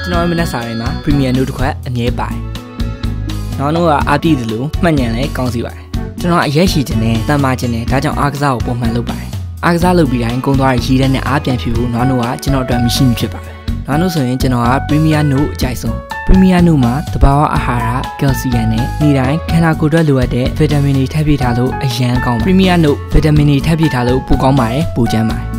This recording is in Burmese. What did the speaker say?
ကျွန်တော်မနက်စာတိုင်းမှာ Premier Note တစ်ခွက်အမြဲပါတယ်။နောက်တော့အားပြည့်တယ်လို့မှတ်ဉာဏ်လည်းကောင်းစီပါတယ်။ကျွန်တော်အရက်ရှိခြင်းနဲ့တန်မာခြင်းနဲ့ဒါကြောင့်အားကစားကိုပုံမှန်လုပ်ပါတယ်။အားကစားလုပ်ပြီးတိုင်းကုန်းသွားရည်တဲ့နဲ့အားပြန်ဖြည့်ဖို့နောက်တော့ကျွန်တော်အတွက်မရှိမဖြစ်ပါတယ်။နောက်ဆိုရင်ကျွန်တော်က Premier Note အကြိုက်ဆုံး Premier Note မှာတဘာဝအာဟာရကယ်လ်ဆီယမ်နဲ့နေ့တိုင်းခန္ဓာကိုယ်အတွက်လိုအပ်တဲ့ဗီတာမင်တွေထပ်ပြည့်ထားလို့အရန်ကောင်းပါ Premier Note ဗီတာမင်တွေထပ်ပြည့်ထားလို့ပိုကောင်းပါတယ်ပိုကျန်းပါတယ်